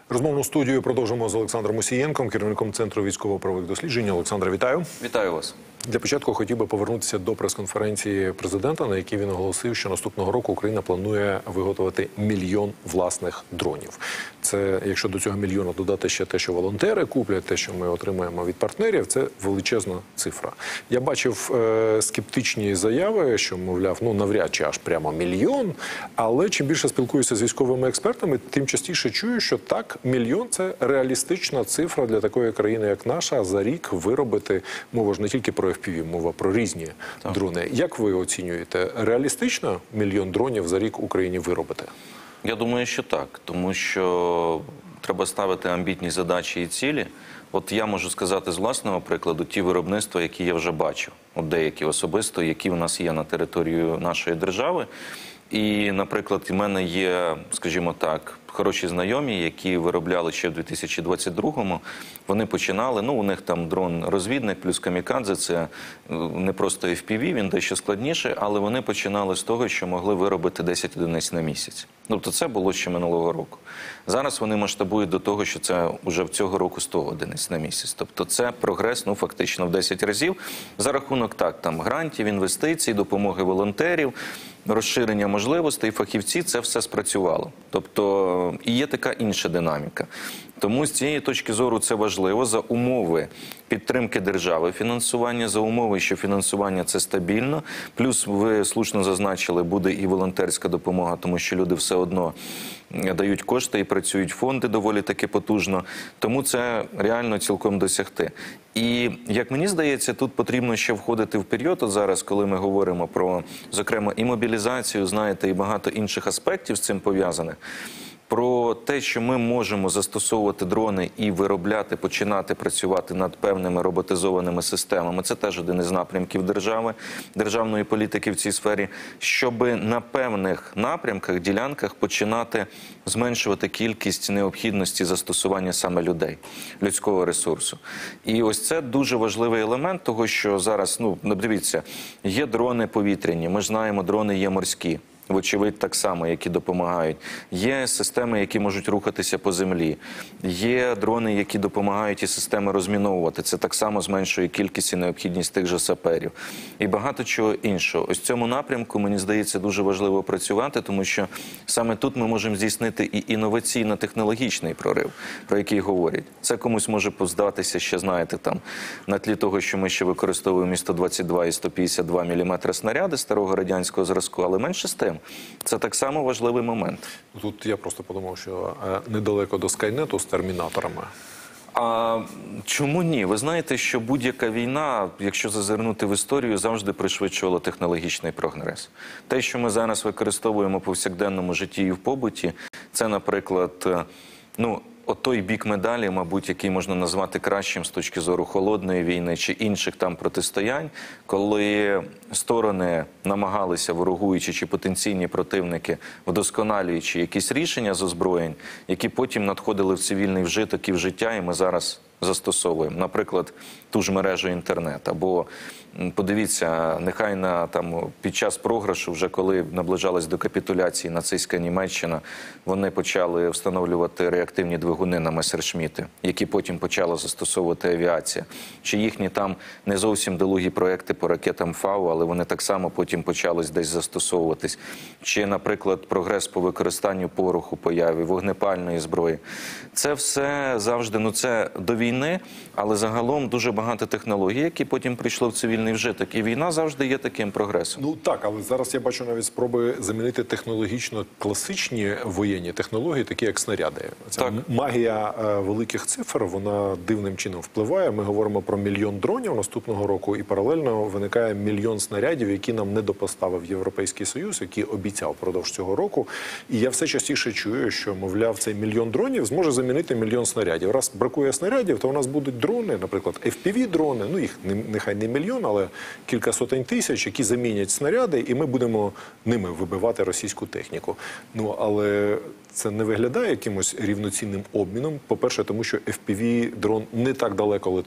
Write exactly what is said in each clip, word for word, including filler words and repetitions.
Розмовну студію продовжимо з Олександром Мусієнком, керівником Центру військово-правових досліджень. Олександре, вітаю. Вітаю вас. Для початку хотів би повернутися до прес-конференції президента, на якій він оголосив, що наступного року Україна планує виготовити мільйон власних дронів. Це, якщо до цього мільйона додати ще те, що волонтери куплять, те, що ми отримаємо від партнерів, це величезна цифра. Я бачив е, скептичні заяви, що, мовляв, ну навряд чи аж прямо мільйон, але чим більше спілкуюся з військовими експертами, тим частіше чую, що так, мільйон – це реалістична цифра для такої країни, як наша, за рік виробити, мова ж не тільки про еф пі ві, мова про різні так. дрони. Як ви оцінюєте, реалістично мільйон дронів за рік Україні виробити? Я думаю, що так, тому що треба ставити амбітні задачі і цілі. От я можу сказати з власного прикладу ті виробництва, які я вже бачу, от деякі особисто, які у нас є на території нашої держави. І, наприклад, у мене є, скажімо так, хороші знайомі, які виробляли ще в дві тисячі двадцять другому. Вони починали, ну, у них там дрон-розвідник плюс камікадзе, це не просто еф пі ві, він дещо складніше, але вони починали з того, що могли виробити десять одиниць на місяць. Тобто це було ще минулого року. Зараз вони масштабують до того, що це вже в цього року сто одиниць на місяць. Тобто це прогрес, ну, фактично в десять разів. За рахунок, так, там, грантів, інвестицій, допомоги волонтерів, розширення можливостей, фахівці, це все спрацювало. Тобто і є така інша динаміка. Тому з цієї точки зору це важливо за умови підтримки держави фінансування, за умови, що фінансування це стабільно. Плюс, ви слушно зазначили, буде і волонтерська допомога, тому що люди все одно дають кошти і працюють фонди доволі таки потужно. Тому це реально цілком досягти. І, як мені здається, тут потрібно ще входити в період, от зараз, коли ми говоримо про, зокрема, і мобілізацію, знаєте, і багато інших аспектів з цим пов'язаних. Про те, що ми можемо застосовувати дрони і виробляти, починати працювати над певними роботизованими системами. Це теж один із напрямків держави, державної політики в цій сфері, щоб на певних напрямках, ділянках починати зменшувати кількість необхідності застосування саме людей, людського ресурсу. І ось це дуже важливий елемент того, що зараз, ну, дивіться, є дрони повітряні, ми ж знаємо, дрони є морські. Вочевидь, так само, які допомагають. Є системи, які можуть рухатися по землі. Є дрони, які допомагають і системи розміновувати. Це так само зменшує кількість і необхідність тих же саперів. І багато чого іншого. Ось в цьому напрямку, мені здається, дуже важливо працювати, тому що саме тут ми можемо здійснити і інноваційно-технологічний прорив, про який говорять. Це комусь може здатися ще, знаєте, там, на тлі того, що ми ще використовуємо і сто двадцять два, і сто п'ятдесят два міліметри снаряди старого радянського зразку, але менше з тим. Це так само важливий момент. Тут я просто подумав, що недалеко до Скайнету з термінаторами. А чому ні? Ви знаєте, що будь-яка війна, якщо зазирнути в історію, завжди пришвидшувала технологічний прогрес. Те, що ми зараз використовуємо в повсякденному житті і в побуті, це, наприклад, ну, от той бік медалі, мабуть, який можна назвати кращим з точки зору холодної війни чи інших там протистоянь, коли сторони намагалися, ворогуючи чи потенційні противники, вдосконалюючи якісь рішення з озброєнь, які потім надходили в цивільний вжиток і в життя, і ми зараз застосовуємо. Наприклад, ту ж мережу інтернет. Або, подивіться, нехай на, там, під час програшу, вже коли наближалась до капітуляції нацистська Німеччина, вони почали встановлювати реактивні двигуни на месершміти, які потім почала застосовувати авіація. Чи їхні там не зовсім долугі проекти по ракетам Фау, але вони так само потім почали десь застосовуватись. Чи, наприклад, прогрес по використанню пороху, появі, вогнепальної зброї. Це все завжди, ну це до війни, але загалом дуже багато технологій, які потім прийшли в цивільний вжиток. І війна завжди є таким прогресом. Ну так, але зараз я бачу навіть спроби замінити технологічно класичні воєнні технології, такі як снаряди. Ця магія е, великих цифр, вона дивним чином впливає. Ми говоримо про мільйон дронів наступного року, і паралельно виникає мільйон снарядів, які нам не допоставив Європейський Союз, який обіцяв впродовж цього року. І я все частіше чую, що, мовляв, цей мільйон дронів зможе замінити мільйон снарядів. Раз бракує снарядів, то у нас будуть дрони, наприклад, еф пі ві-дрони, ну їх нехай не мільйон, але кілька сотень тисяч, які замінять снаряди, і ми будемо ними вибивати російську техніку. Ну, але це не виглядає якимось рівноцінним обміном. По-перше, тому що еф пі ві-дрон не так далеко летить, як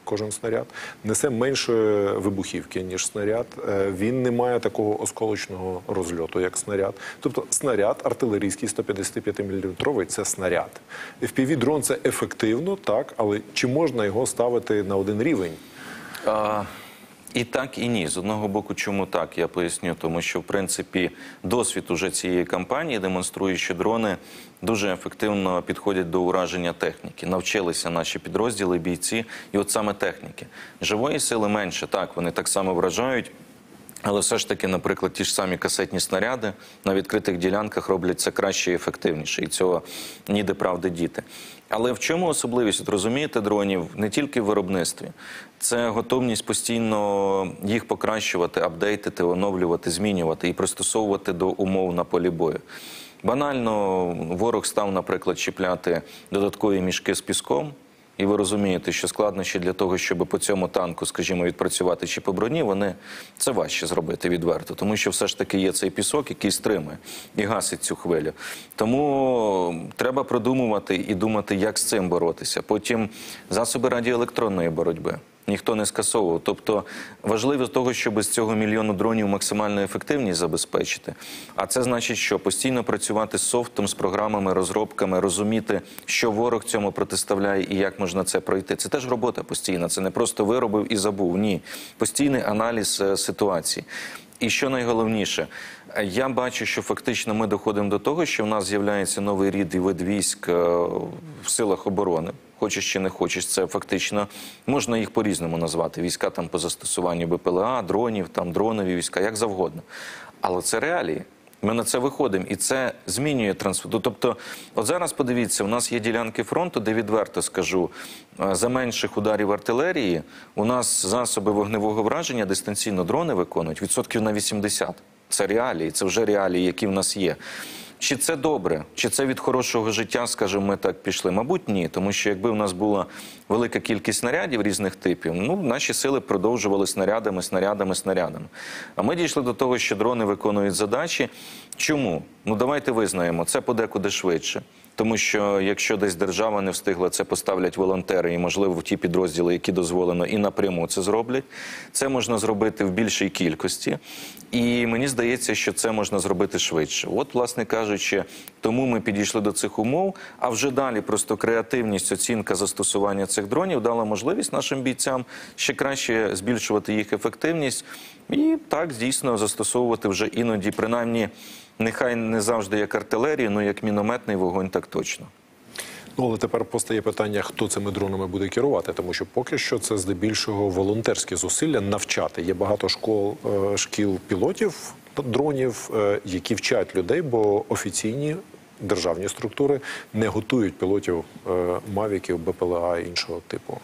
кожен снаряд, несе менше вибухівки, ніж снаряд, е, він не має такого осколочного розльоту, як снаряд. Тобто снаряд артилерійський сто п'ятдесят п'ять міліметровий – це снаряд. еф пі ві-дрон – це ефективно, так, але чи можна його ставити на один рівень? А... І так, і ні. З одного боку, чому так, я поясню. Тому що, в принципі, досвід уже цієї кампанії демонструє, що дрони дуже ефективно підходять до ураження техніки. Навчилися наші підрозділи, бійці, і от саме техніки. Живої сили менше, так, вони так само вражають. Але все ж таки, наприклад, ті ж самі касетні снаряди на відкритих ділянках роблять це краще і ефективніше. І цього ніде правди діти. Але в чому особливість, от розумієте, дронів не тільки в виробництві. Це готовність постійно їх покращувати, апдейтити, оновлювати, змінювати і пристосовувати до умов на полі бою. Банально ворог став, наприклад, чіпляти додаткові мішки з піском. І ви розумієте, що складнощі для того, щоб по цьому танку, скажімо, відпрацювати чи по броні, вони це важче зробити відверто. Тому що все ж таки є цей пісок, який стримує і гасить цю хвилю. Тому треба продумувати і думати, як з цим боротися. Потім засоби радіоелектронної боротьби. Ніхто не скасовував. Тобто важливо того, щоб з цього мільйону дронів максимальну ефективність забезпечити. А це значить, що постійно працювати з софтом, з програмами, розробками, розуміти, що ворог цьому протиставляє і як можна це пройти. Це теж робота постійна. Це не просто виробив і забув. Ні. Постійний аналіз ситуації. І що найголовніше, я бачу, що фактично ми доходимо до того, що в нас з'являється новий рід і вид військ в силах оборони. Хочеш чи не хочеш, це фактично, можна їх по-різному назвати. Війська там по застосуванню Б П Л А, дронів, там дронові війська, як завгодно. Але це реалії. Ми на це виходимо, і це змінює трансфер. Тобто, от зараз подивіться, у нас є ділянки фронту, де, відверто скажу, за менших ударів артилерії у нас засоби вогневого враження дистанційно дрони виконують відсотків на вісімдесят. Це реалії, це вже реалії, які в нас є. Чи це добре? Чи це від хорошого життя, скажімо, ми так пішли? Мабуть, ні. Тому що якби в нас була велика кількість снарядів різних типів, ну, наші сили продовжували снарядами, снарядами, снарядами. А ми дійшли до того, що дрони виконують задачі. Чому? Ну, давайте визнаємо, це подекуди швидше. Тому що якщо десь держава не встигла, це поставлять волонтери і, можливо, в ті підрозділи, які дозволено, і напряму це зроблять. Це можна зробити в більшій кількості. І мені здається, що це можна зробити швидше. От, власне кажучи, тому ми підійшли до цих умов, а вже далі просто креативність, оцінка застосування цих дронів дала можливість нашим бійцям ще краще збільшувати їх ефективність і так, дійсно, застосовувати вже іноді, принаймні, нехай не завжди як артилерію, але як мінометний вогонь, так точно. Ну, але тепер постає питання, хто цими дронами буде керувати, тому що поки що це здебільшого волонтерські зусилля навчати. Є багато школ, шкіл пілотів дронів, які вчать людей, бо офіційні державні структури не готують пілотів мавіків, Б П Л А і іншого типу.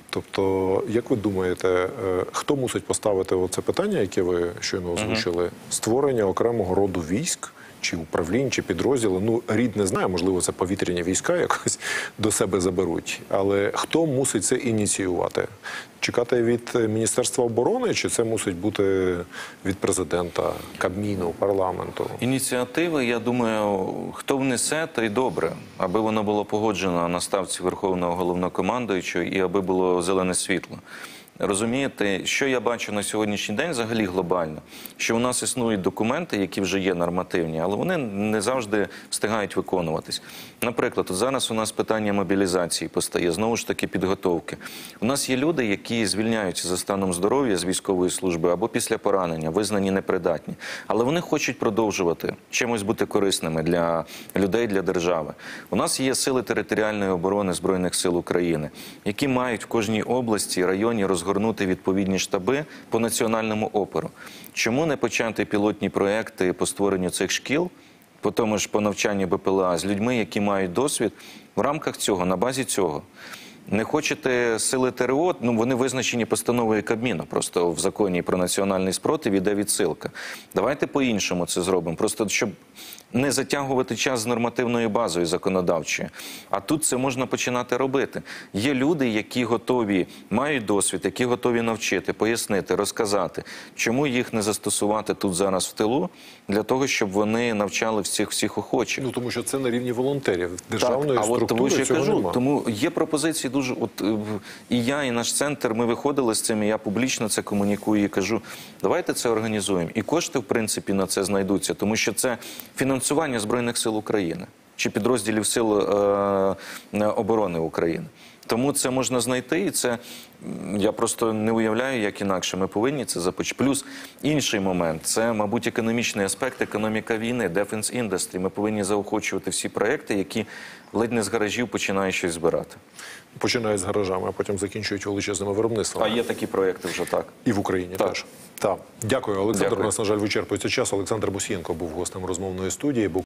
Тобто, як ви думаєте, хто мусить поставити оце питання, яке ви щойно озвучили, uh-huh. створення окремого роду військ, чи управлінь, чи підрозділи? Ну, рід не знаю, можливо, це повітряні війська якось до себе заберуть. Але хто мусить це ініціювати? Чекати від Міністерства оборони, чи це мусить бути від президента, Кабміну, парламенту? Ініціативи, я думаю, хто внесе, то й добре. Аби воно було погоджено на ставці Верховного Головнокомандуючого і аби було зелене світло. Розумієте, що я бачу на сьогоднішній день взагалі глобально? Що у нас існують документи, які вже є нормативні, але вони не завжди встигають виконуватись. Наприклад, от зараз у нас питання мобілізації постає, знову ж таки підготовки. У нас є люди, які звільняються за станом здоров'я з військової служби або після поранення, визнані непридатні. Але вони хочуть продовжувати чимось бути корисними для людей, для держави. У нас є сили територіальної оборони Збройних сил України, які мають в кожній області, районі розгорнути горнути відповідні штаби по національному опору. Чому не почати пілотні проекти по створенню цих шкіл, по тому ж по навчанню Б П Л А, з людьми, які мають досвід, в рамках цього, на базі цього? Не хочете сили Т Р О, ну вони визначені постановою Кабміну, просто в законі про національний спротив іде відсилка. Давайте по-іншому це зробимо, просто щоб не затягувати час з нормативною базою законодавчою. А тут це можна починати робити. Є люди, які готові, мають досвід, які готові навчити, пояснити, розказати, чому їх не застосувати тут зараз в тилу, для того, щоб вони навчали всіх всіх охочих. Ну, тому що це на рівні волонтерів. Державної Так, а от тому структури ж я цього кажу, нема. тому є пропозиції дуже. От е, в- і я, і наш центр, ми виходили з цим, і я публічно це комунікую і кажу, давайте це організуємо. І кошти, в принципі, на це знайдуться, тому що це фінансування Збройних сил України чи підрозділів сил е, е, оборони України. Тому це можна знайти, і це м, я просто не уявляю, як інакше ми повинні це започати. Плюс інший момент – це, мабуть, економічний аспект, економіка війни, Defense Industry. Ми повинні заохочувати всі проекти, які ледь не з гаражів починають щось збирати. Починають з гаражами, а потім закінчують величезними виробництвами. А є такі проекти вже так. І в Україні Так. теж. Так. Дякую, Олександр. Дякую. У нас, на жаль, вичерпується час. Олександр Мусієнко був гостем розмовної студії. Був